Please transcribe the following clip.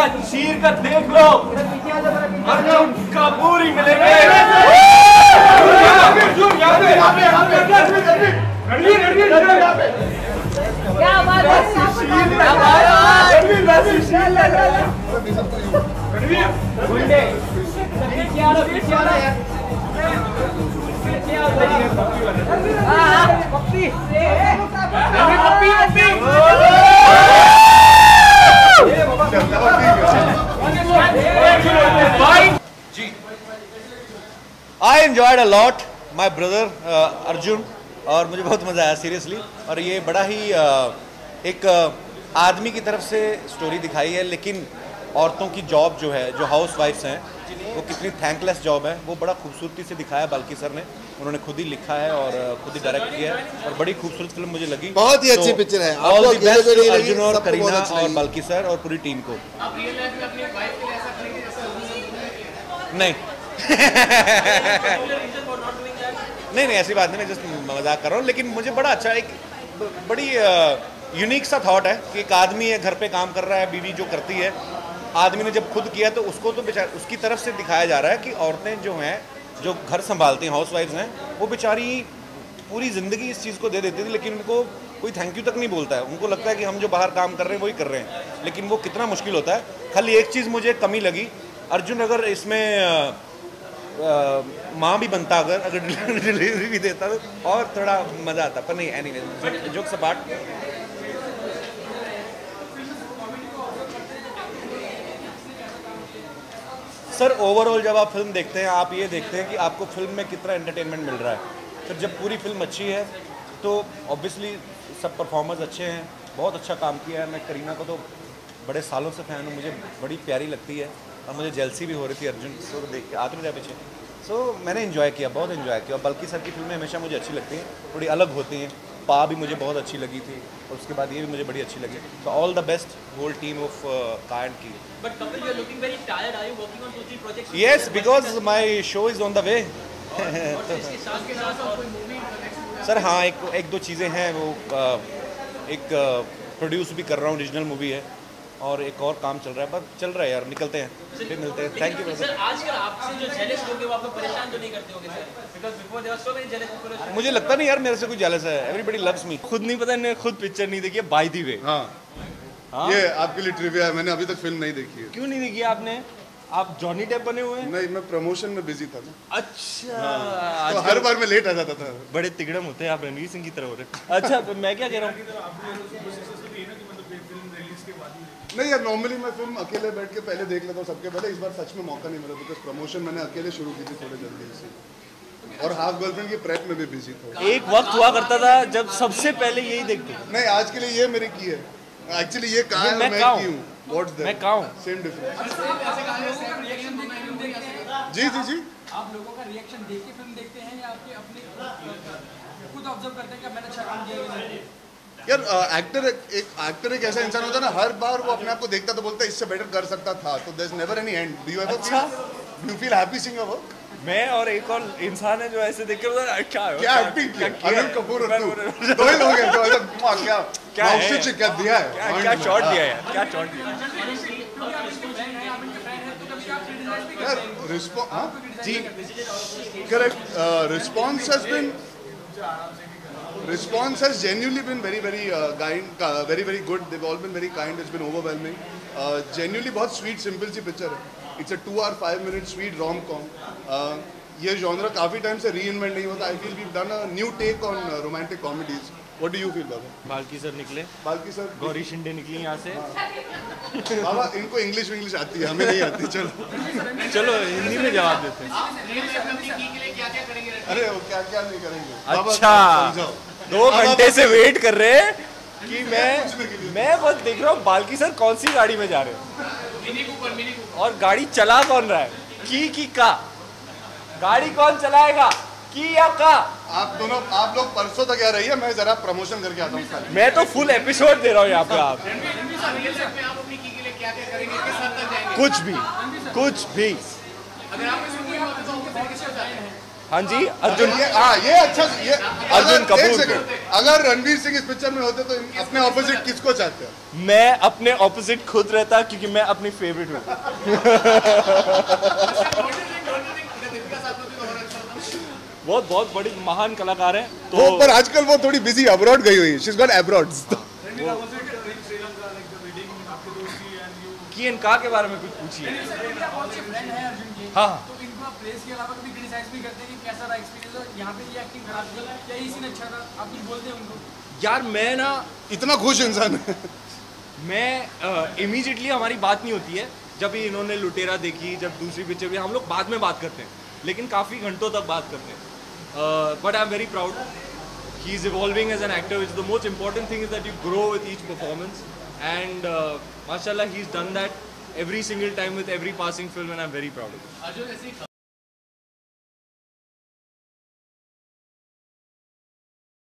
चीर कर देख लो, अर्जुन कपूर ही मिलेंगे। क्या बात है, I enjoyed a lot, my brother Arjun, और मुझे बहुत मज़ा आया सीरियसली। और ये बड़ा ही एक आदमी की तरफ से स्टोरी दिखाई है, लेकिन औरतों की जॉब जो है, जो हाउस वाइफ्स हैं, वो कितनी थैंकलेस जॉब है, वो बड़ा खूबसूरती से दिखाया बाल्की सर ने। उन्होंने खुद ही लिखा है और खुद ही डायरेक्ट किया है, और बड़ी खूबसूरत फिल्म मुझे लगी। बहुत ही अच्छी पिक्चर है। ऑल द बेस्ट अर्जुन और करीना और बाल्की सर और पूरी टीम को। नहीं नहीं ऐसी बात नहीं, मैं जस्ट मजाक कर रहा हूँ। लेकिन मुझे बड़ा अच्छा, एक बड़ी यूनिक सा थॉट है कि एक आदमी है, घर पे काम कर रहा है, बीवी जो करती है, आदमी ने जब खुद किया तो उसको तो बेचारा उसकी तरफ से दिखाया जा रहा है कि औरतें जो हैं, जो घर संभालती हैं, हाउस वाइफ्स हैं, वो बेचारी पूरी ज़िंदगी इस चीज़ को दे देती थी, लेकिन उनको कोई थैंक यू तक नहीं बोलता है। उनको लगता है कि हम जो बाहर काम कर रहे हैं वही कर रहे हैं, लेकिन वो कितना मुश्किल होता है। खाली एक चीज़ मुझे कमी लगी, अर्जुन अगर इसमें माँ भी बनता, अगर डिलीवरी भी देता तो और थोड़ा मज़ा आता, पर नहीं। Anyway, jokes apart, sir overall जब आप फिल्म देखते हैं, आप ये देखते हैं कि आपको फिल्म में कितना एंटरटेनमेंट मिल रहा है। फिर जब पूरी फिल्म अच्छी है तो ऑब्वियसली सब परफॉर्मर्स अच्छे हैं, बहुत अच्छा काम किया है। मैं करीना को तो बड़े सालों से फ़ैन हूँ, मुझे बड़ी प्यारी लगती है, और मुझे जेलसी भी हो रही थी अर्जुन को देख के, आते नहीं रहा पीछे। सो मैंने इन्जॉय किया, बहुत इन्जॉय किया। और बाल्की सर की फिल्में हमेशा मुझे अच्छी लगती हैं, थोड़ी अलग होती हैं। पा भी मुझे बहुत अच्छी लगी थी, और उसके बाद ये भी मुझे बड़ी अच्छी लगी। तो all the best whole team of का एंड की। But Kapil, you are looking very tired. Are you working on 2-3 projects? Yes, because my show is on the way. इसके साथ और कोई मूवी सर हाँ, एक दो चीज़ें हैं, वो एक प्रोड्यूस भी कर रहा हूँ, ओरिजिनल मूवी है, और एक और काम चल रहा है, बस चल रहा है यार, निकलते हैं फिर मिलते हैं। Thank you sir. आजकल आपसे जो जेलस लोग हैं वो आपको परेशान तो नहीं करते होंगे sir? Because before there was so many jealous people. मुझे लगता नहीं यार मेरे से कोई जेलस है, एवरीबडी लव्स मी। खुद नहीं पता, इन्हें खुद पिक्चर नहीं देखी है, बाय द वे। हाँ, ये आपके लिए ट्रिविया है, मैंने अभी तक फिल्म नहीं देखी है। क्यों नहीं देखी आपने? आप जॉनी डेप बने हुए हैं? नहीं, मैं प्रमोशन में बिजी था ना। अच्छा, तो हर बार मैं लेट आ जाता था। बड़े तिगड़म होते हैं आप, रणवीर सिंह की तरह हो रहे। अच्छा, तो मैं क्या कह रहा हूँ, नहीं यार, नॉर्मली मैं फिल्म अकेले बैठ के पहले देख लेता हूँ सबके पहले। इस बार सच में मौका नहीं मिला, बिकॉज प्रमोशन मैंने अकेले शुरू की थी थोड़े जल्दी से, और हाफ गर्लफ्रेंड की प्रेप में भी बिजी था। एक वक्त हुआ करता था जब सबसे पहले यही देखते। नहीं, आज के लिए ये मेरी की है एक्चुअली, ये कहाँ है मैं की हूँ, व्हाट्स दैट, मैं कहाँ हूँ, सेम डिफरेंस। जी जी जी, आप लोगों का रिएक्शन देख के फिल्म देखते हैं या आपके अपने खुद ऑब्जर्व करते हैं कि मैंने अच्छा काम किया है? यार एक्टर एक ऐसा इंसान होता है ना, हर बार वो अपने आप को देखता तो बोलता है इससे बेटर कर सकता था, तो there is never any end. Do you feel happy seeing your work? मैं और एक और इंसान है जो ऐसे देख के क्या एक्टिंग किया अनिल कपूर और तू, दो ही लोग हैं जो ऐसा क्या दिया है, क्या शॉट दिया है, क्या शॉट दिया यार। जी correct, response has genuinely been very very good. They've all been very kind. It's been overwhelming. Genuinely बहुत sweet simple सी पिक्चर है। It's a 2 hour 5 minute sweet rom-com. ये genre काफी टाइम से reinvent नहीं होता। I feel we've done a new take on romantic comedies. What do you feel बाबा? Balki sir निकले, बाल्की सर, गौरी शिंदे निकली यहाँ से। बाबा इनको इंग्लिश आती है, हमें नहीं आती। चलो हिंदी में जवाब देते हैं। अरे वो क्या नहीं करेंगे। अच्छा, 2 घंटे से वेट कर रहे हैं कि मैं बस देख रहा हूँ बाल्की सर कौन सी गाड़ी में जा रहे हैं, मिनी कूपर, और गाड़ी चला कौन रहा है, की का गाड़ी कौन चलाएगा, की या का? आप लोग परसों तक आ रही है, मैं जरा प्रमोशन करके आता हूँ। मैं तो फुल एपिसोड दे रहा हूँ यहाँ पे। आप कुछ भी हाँ जी, अर्जुन। ये अच्छा, ये अर्जुन कपूर। एक सेकंड, अगर रणवीर सिंह इस पिक्चर में होते तो अपने ऑपोजिट किसको चाहते हो? मैं अपने ऑपोजिट खुद रहता क्योंकि मैं अपनी फेवरेट हूँ। बहुत बहुत बड़ी महान कलाकार है तो वो पर आजकल वो थोड़ी बिजी अब्रॉड गई हुई, शी इज गॉट अब्रॉड। की इनका के बारे में कुछ पूछिए। फ्रेंड है अर्जुन के, हाँ तो इनको आप प्रेस के अलावा कभी क्रिटिसाइज भी करते हैं कि कैसा रहा एक्सपीरियंस, और यहाँ पे ये एक्टिंग खराब थी या ये सीन अच्छा था, आप कुछ बोलते हैं उनको? यार मैं ना इतना खुश इंसान है। मैं इमीडिएटली हमारी बात नहीं होती है। जब ही इन्होंने लुटेरा देखी, जब दूसरी पिक्चर भी, हम लोग बाद में बात करते हैं, लेकिन काफ़ी घंटों तक बात करते हैं। But I am very proud, he is evolving as an actor, which the most important thing is that you grow with each performance, and माशाल्लाह he is done that every single time with every passing film, and I'm very proud of it.